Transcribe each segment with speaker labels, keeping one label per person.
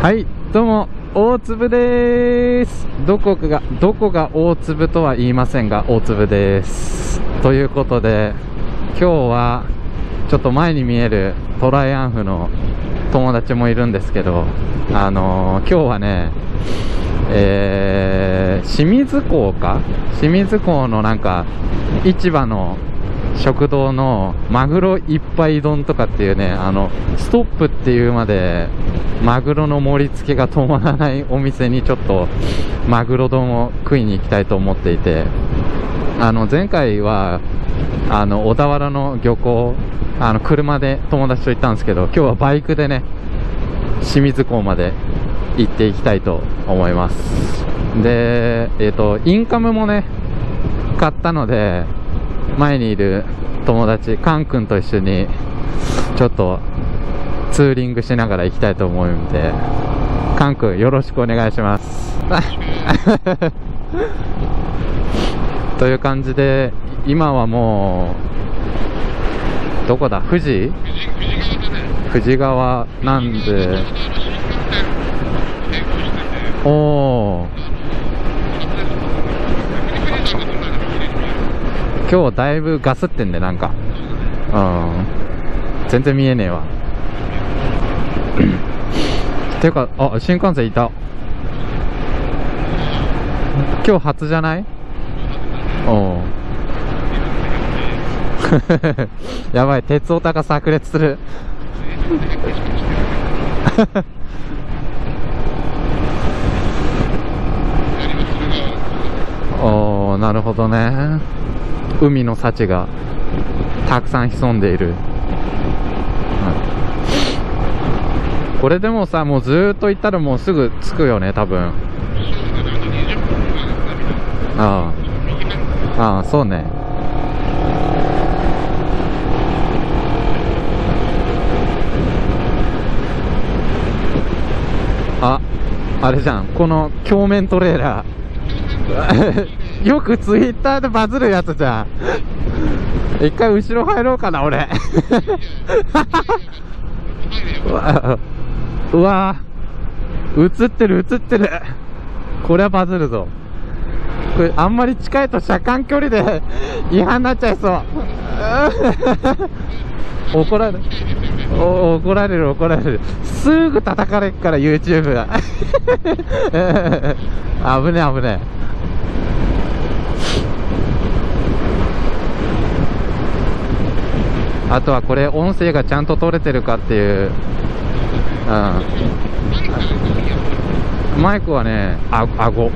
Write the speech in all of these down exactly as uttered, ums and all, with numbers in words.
Speaker 1: はい、どうも、大粒です。どこが、どこが大粒とは言いませんが、大粒です。ということで、今日は、ちょっと前に見えるトライアンフの友達もいるんですけど、あのー、今日はね、えー、清水港か清水港のなんか、市場の食堂のマグロいっぱい丼とかっていうね、あのストップっていうまでマグロの盛り付けが止まらないお店にちょっとマグロ丼を食いに行きたいと思っていて、あの前回はあの小田原の漁港、あの車で友達と行ったんですけど、今日はバイクでね清水港まで行っていきたいと思います。で、えっとインカムもね買ったので、前にいる友達カン君と一緒にちょっとツーリングしながら行きたいと思うので、カン君よろしくお願いしますという感じで、今はもうどこだ、富士富士川なんで、おー、今日だいぶガスってんで、なんかうん全然見えねえわていうか、あ、新幹線いた。今日初じゃない？おうやばい、鉄オタが炸裂するおー、なるほどね。海の幸がたくさん潜んでいる、うん、これでもさ、もうずーっと行ったらもうすぐ着くよね、多分。ああ、ああ、そうね。あ、あれじゃん、この鏡面トレーラーよくツイッターでバズるやつじゃん。一回後ろ入ろうかな、俺うわ、うわ映ってる映ってる、これはバズるぞ。これあんまり近いと車間距離で違反になっちゃいそう怒られる、お怒られる怒られる、すぐ叩かれっから YouTube が危ね危ね。あとはこれ音声がちゃんと取れてるかっていう、うん、マイクはね、あ、顎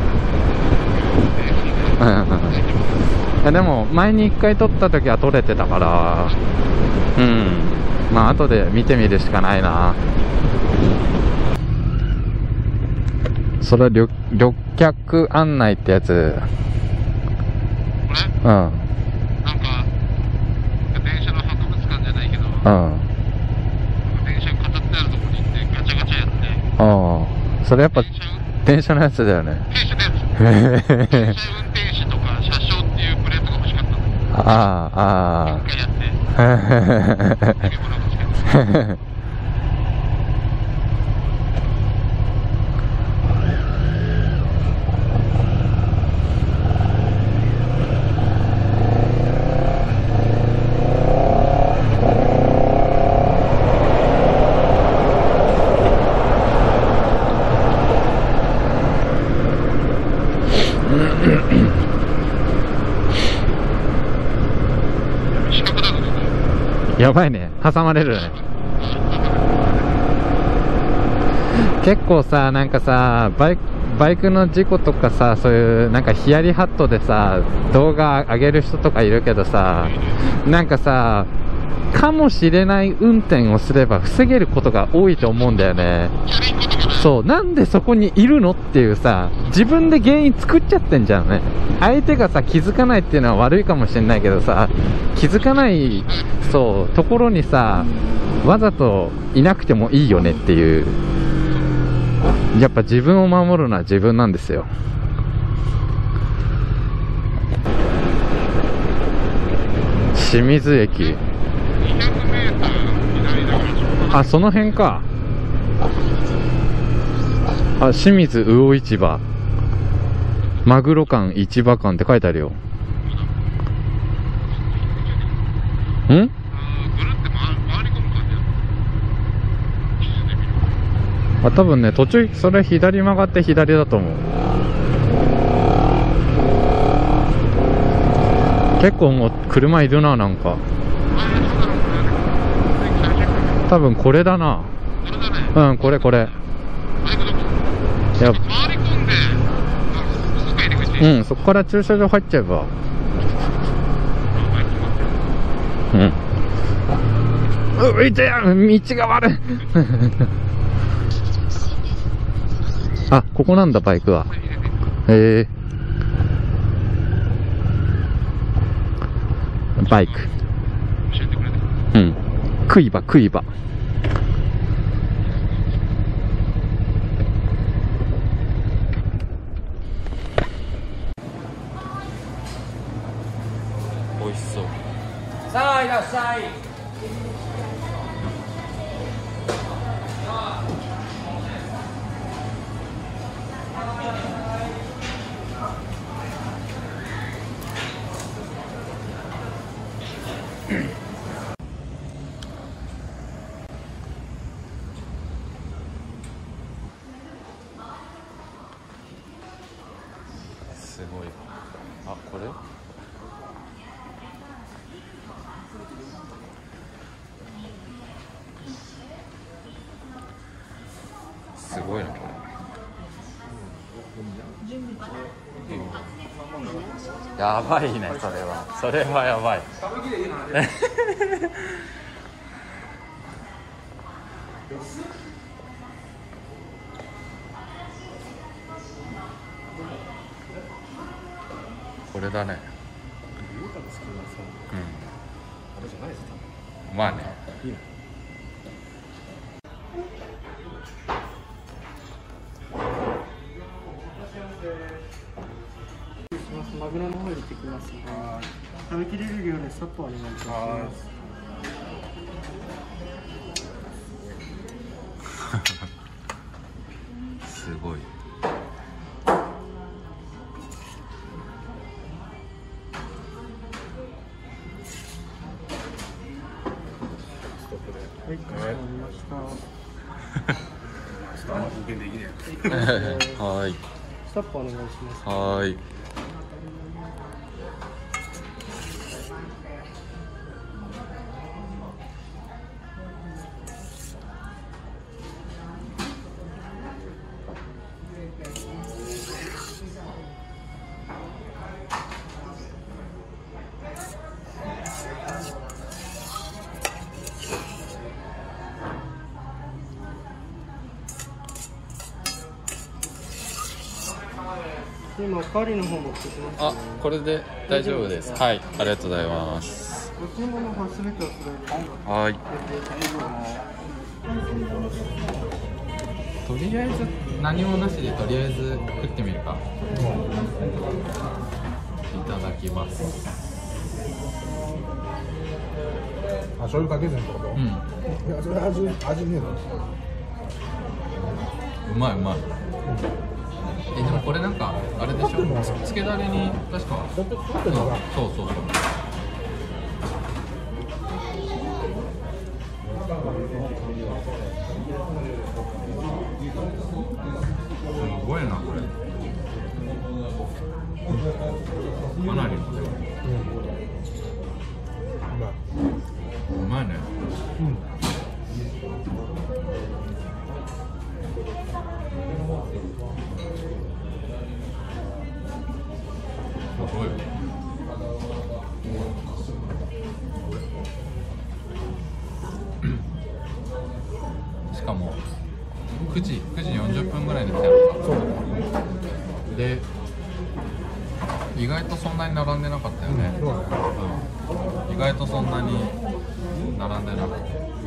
Speaker 1: でも前にいっかい撮った時は撮れてたから、うん、まあ後で見てみるしかないな。それ旅、旅客案内ってやつ。うん。なんか電車の博物館じゃないけど、うん。電車飾ってあるところに行ってガチャガチャやって。ああ、それやっぱ電車のやつだよね。電車のやつ。電車運転士とか車掌っていうプレートが欲しかったんだ。ああ、ああ。一回やって。飲み物が欲しかった。やばいね、挟まれるね。結構さ、なんかさ、バイク、バイクの事故とかさ、そういうなんかヒヤリハットでさ動画上げる人とかいるけどさ、なんかさ、かもしれない運転をすれば防げることが多いと思うんだよね。そう、なんでそこにいるのっていうさ、自分で原因作っちゃってんじゃんね。相手がさ気づかないっていうのは悪いかもしれないけどさ、気づかないそうところにさわざといなくてもいいよねっていう。やっぱ自分を守るのは自分なんですよ。清水駅、あ、その辺か。 あ、清水魚市場マグロ館市場館って書いてあるよ。ん？ぐるって回り込む感じ。あ、多分ね、途中それ左曲がって左だと思う。結構もう車いるな。なんか多分これだな。うん、これこれ。いや、うん、そこから駐車場入っちゃえば。うん。ういてや、道が悪い。あ、ここなんだ、バイクは。へえ。バイク。うん。クイバ、クイバ。美味しそう。さあ、いらっしゃい。すごい。あ、これすごいな、これ。やばいね、それは。それはやばい。これだね。うん。まあね。
Speaker 2: マグロの方に行ってきますので、食べきれる量でストップお願いします。
Speaker 1: すごい。
Speaker 2: はい、かしこまりました。
Speaker 1: はい。
Speaker 2: ストップお願いします。
Speaker 1: はい。
Speaker 2: 今おかわりの方持ってきます、ね。
Speaker 1: あ、これで大丈夫です。はい、ありがとうございます。
Speaker 2: ご注文の方すべてお揃いです。
Speaker 1: はい。とりあえず何もなしでとりあえず食ってみるか。いただきます。
Speaker 3: あ、醤油かけずにってこと？うん。いや、それ味味ねえの。
Speaker 1: うまいうまい。え、でもこれなんかあれでしょ、つけだれに確か、うん、そうそうそう。すごいなこれ。かなりうまい。うまいね。うん。すごい。しかもくじくじよんじゅっぷんぐらいで来たのか。そうで、意外とそんなに並んでなかったよね。うん、そうだね。うん、意外とそんなに並んでなかった。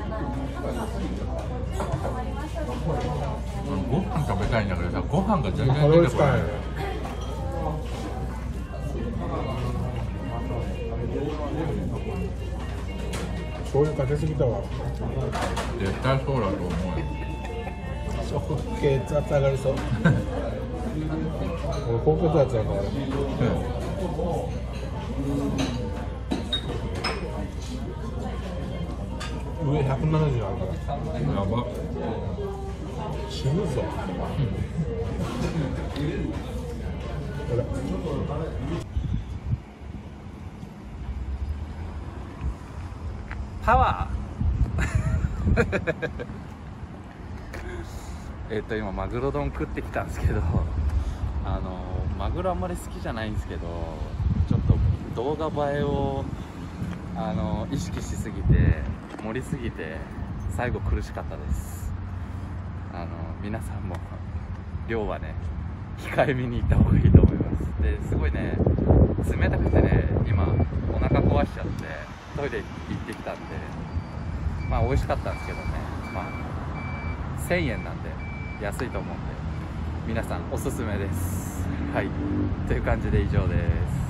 Speaker 1: ご飯食べたいんだけどさ、ご飯が全然出てこない。
Speaker 3: 醤油かけすぎたわ。
Speaker 1: 絶対そうだと思うよ。
Speaker 3: 醤血圧上がりそう。俺高血圧やんの俺。上ひゃくななじゅうあるから。やば。死ぬぞ。これ。
Speaker 1: パワーえっと今マグロ丼食ってきたんですけど、あのマグロあんまり好きじゃないんですけど、ちょっと動画映えをあの意識しすぎて盛りすぎて最後苦しかったです。あの皆さんも量はね控えめにいった方がいいと思います。ですごいね冷たくてね、今お腹壊しちゃってトイレ行ってきたんで、まあ美味しかったんですけどね、まあせんえんなんで安いと思うんで皆さんおすすめです。はい、という感じで以上です。